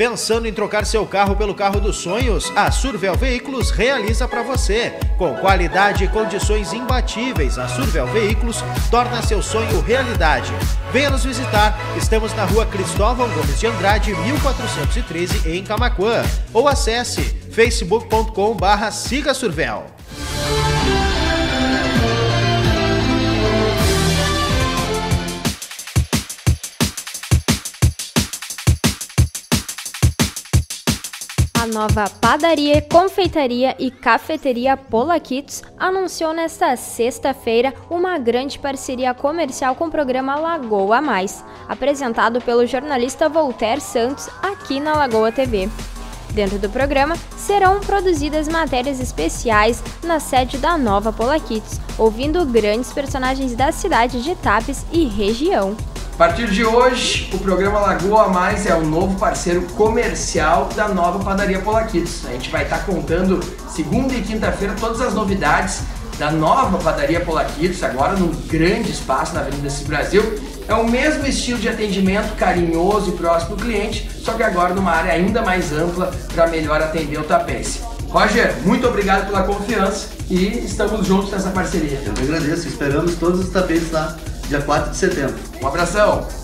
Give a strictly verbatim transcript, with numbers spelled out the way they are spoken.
Pensando em trocar seu carro pelo carro dos sonhos? A Survel Veículos realiza para você. Com qualidade e condições imbatíveis, a Survel Veículos torna seu sonho realidade. Venha nos visitar. Estamos na rua Cristóvão Gomes de Andrade, mil quatrocentos e treze, em Camaquã. Ou acesse facebook ponto com barra siga Survel. A nova padaria, confeitaria e cafeteria Polakids anunciou nesta sexta-feira uma grande parceria comercial com o programa Lagoa Mais, apresentado pelo jornalista Voltaire Santos aqui na Lagoa T V. Dentro do programa, serão produzidas matérias especiais na sede da nova Polakids, ouvindo grandes personagens da cidade de Tapes e região. A partir de hoje, o programa Lagoa Mais é o novo parceiro comercial da nova padaria Polakids. A gente vai estar contando segunda e quinta-feira todas as novidades da nova padaria Polakids, agora num grande espaço na Avenida Cis Brasil. É o mesmo estilo de atendimento carinhoso e próximo do cliente, só que agora numa área ainda mais ampla para melhor atender o tapense. Roger, muito obrigado pela confiança e estamos juntos nessa parceria. Eu que agradeço, esperamos todos os tapetes lá dia quatro de setembro. Um abração!